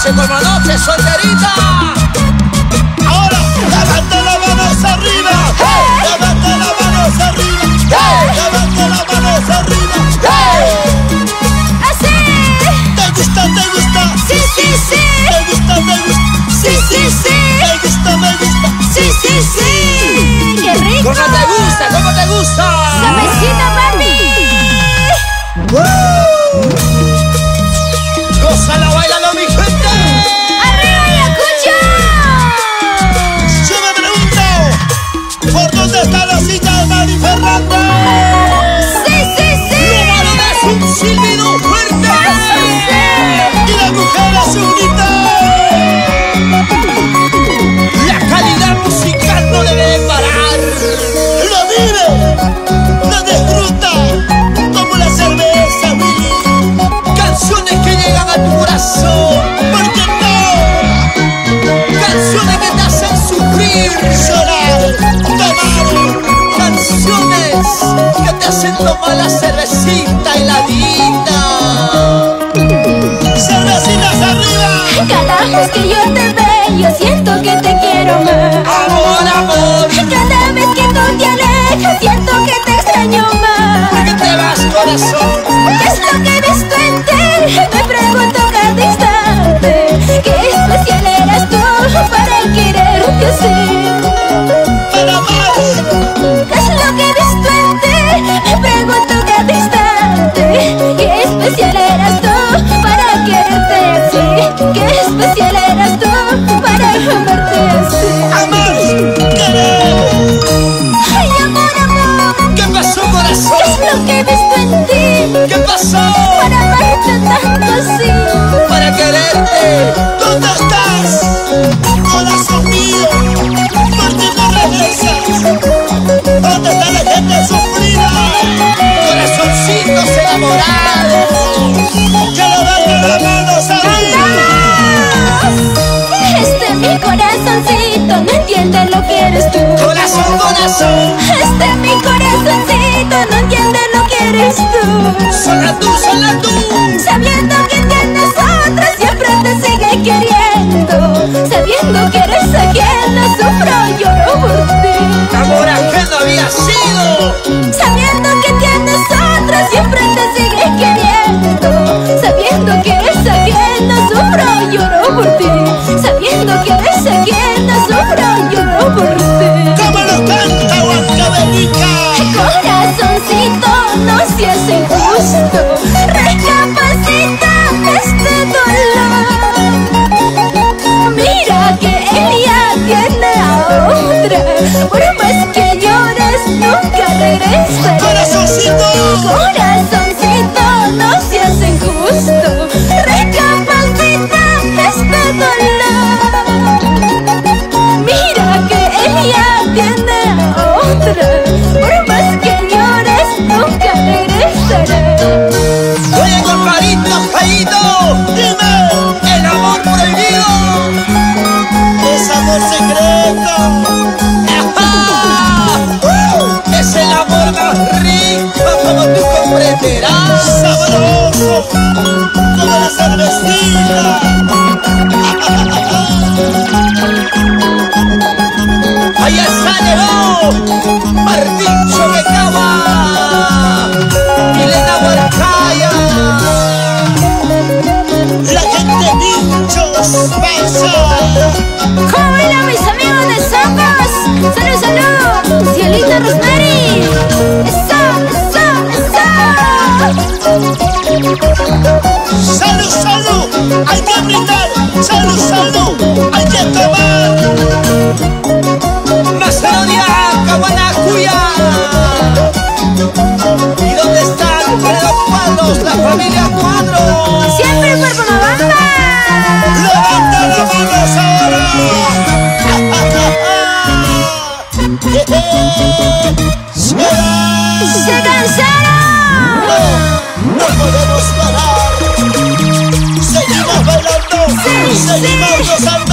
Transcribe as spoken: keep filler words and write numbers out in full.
noche como noche solterita. Ahora, levanta las manos arriba. Hey. Levanta las manos arriba. Hey. Levanta las manos arriba. Hey. Así. ¿Te gusta, te gusta? Sí, sí, sí. ¿Te gusta, te gusta? Sí, sí, sí. ¿Te gusta, me gusta? Sí, sí, sí. ¡Qué rico! ¿Cómo te gusta? ¿Cómo te gusta? ¡Suavecita, papi! ¡Woo! ¡Gózala, bailalo, mi gente! ¡Arriba, Ayacucho! Yo me pregunto, ¿por dónde está la silla de Mari Fernanda? ¡Sí, sí, sí! ¡Lo varón es un silbido fuerte! Y la mujer es un grito. La calidad musical no debe parar. Lo vive, lo disfruta, como la cerveza, Willy. Canciones que llegan a tu corazón. ¿Por qué no? Canciones que te hacen sufrir. Llorar, tomar. Canciones que te hacen tomar la cervecita y la vida. Cervecitas arriba. Cada vez que yo te veo, yo siento que te quiero más. Amor, amor. Cada vez que tú te alejas, siento que te extraño más. ¿Por qué te vas, corazón? ¿Qué es lo que he visto en ti? Me pregunto cada instante. ¿Qué especial eras tú para quererte así? Para amar. ¿Qué es lo que he visto en ti? Me pregunto cada instante. ¿Qué especial eras tú para quererte así? ¿Qué especial eras tú para amarte así? Amar, querer. Ay, amor, amor, ¿Qué pasó, ¿qué corazón? es lo que he visto en ti? ¿Qué pasó? Para amarte tanto así. Para quererte. ¿Dónde estás? Corazón mío, ¿por qué no regresas? ¿Dónde está la gente sufrida? Corazoncitos enamorados. Que levanten las manos arriba. Este mi corazoncito no entiende lo que eres tú. Corazón, corazón. Este mi corazoncito no entiende lo que eres tú. Sola tú, sola tú. Sabiendo que tienes otra siempre te sigue queriendo. Sabiendo que eres ajena sufro, lloro por ti. Amor ajeno había sido. Sabiendo que tienes otra siempre te sigue queriendo. Sabiendo que eres ajena sufro, lloro por ti. Sabiendo que eres ajena sufro, lloro por ti. ¿Cómo lo canta Huancabenica? Corazoncito, no seas injusto. Recapacita este dolor. Mira que ella tiene a otra. Por más que llores, nunca regresará. Corazoncito. Corazoncito, no seas injusto. Recapacita este dolor. Mira que ella tiene a otra. Por más que llores, nunca regresará. Oye, compadrito, Jaito. Dime, El amor prohibido. es amor secreto. Ajá. Uh, es el amor más rico, como tú comprenderás. Sabroso, como la cervecita. Allá sale vos, Martín Choquecaba, Milena Huarcaya. La gente bichos pasa. ¿Cómo bailan mis amigos de Socos? ¡Salud, salud! ¡Cielita Rosemary! ¡Eso, eso, eso! Salud, salud, hay que brindar. Salud, salud, hay que tomar. Macedonia, Caguanacuya. ¿Y dónde están los cuadros, la familia Cuadro? ¡Siempre por Bonabamba! Levanta las manos ahora. ¡Se cansaron! No, no podemos parar. Seguimos bailando, Sí, seguimos sí. gozando.